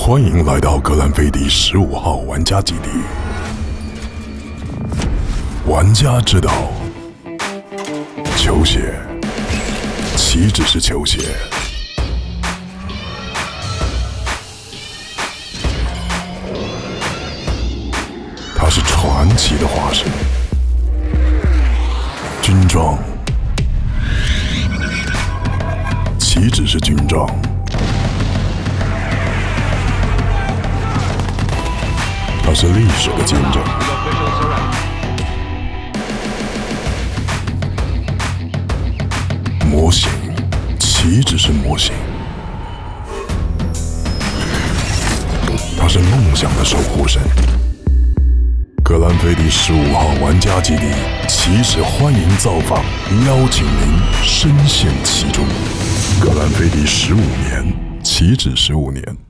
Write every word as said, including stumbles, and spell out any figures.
欢迎来到格兰菲迪十五号玩家基地。玩家知道，球鞋岂止是球鞋，它是传奇的化身。军装岂止是军装，它是历史的见证。模型岂止是模型，它是梦想的守护神。格兰菲迪十五号玩家基地，起始欢迎造访，邀请您深陷其中。格兰菲迪十五年，岂止十五年。